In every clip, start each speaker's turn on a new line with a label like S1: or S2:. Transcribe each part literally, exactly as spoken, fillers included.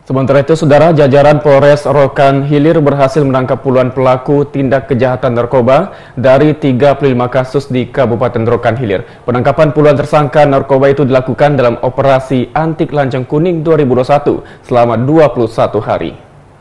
S1: Sementara itu, saudara, jajaran Polres Rokan Hilir berhasil menangkap puluhan pelaku tindak kejahatan narkoba dari tiga puluh lima kasus di Kabupaten Rokan Hilir. Penangkapan puluhan tersangka narkoba itu dilakukan dalam operasi Antik Lancang Kuning dua ribu dua puluh satu selama dua puluh satu hari.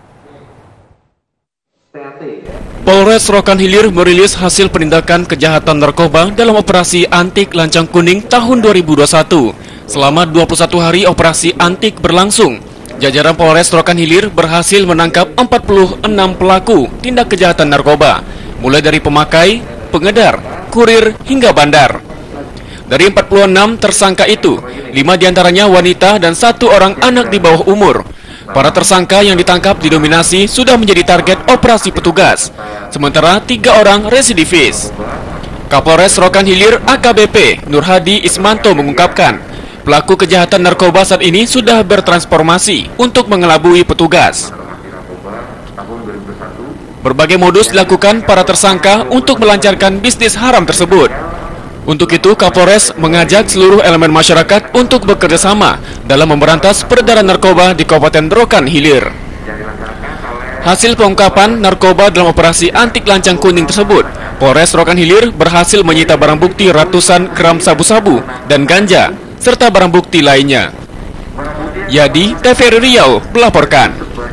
S1: Polres Rokan Hilir merilis hasil penindakan kejahatan narkoba dalam operasi Antik Lancang Kuning tahun dua ribu dua puluh satu. Selama dua puluh satu hari operasi Antik berlangsung, jajaran Polres Rokan Hilir berhasil menangkap empat puluh enam pelaku tindak kejahatan narkoba, mulai dari pemakai, pengedar, kurir, hingga bandar. Dari empat puluh enam tersangka itu, lima diantaranya wanita dan satu orang anak di bawah umur. Para tersangka yang ditangkap didominasi sudah menjadi target operasi petugas, sementara tiga orang residivis. Kapolres Rokan Hilir A K B P Nur Hadi Ismanto mengungkapkan, pelaku kejahatan narkoba saat ini sudah bertransformasi untuk mengelabui petugas. Berbagai modus dilakukan para tersangka untuk melancarkan bisnis haram tersebut. Untuk itu, Kapolres mengajak seluruh elemen masyarakat untuk bekerja sama dalam memberantas peredaran narkoba di Kabupaten Rokan Hilir. Hasil pengungkapan narkoba dalam operasi Antik Lancang Kuning tersebut, Polres Rokan Hilir berhasil menyita barang bukti ratusan gram sabu-sabu dan ganja, serta barang bukti lainnya. Yadi, T V R I Riau melaporkan.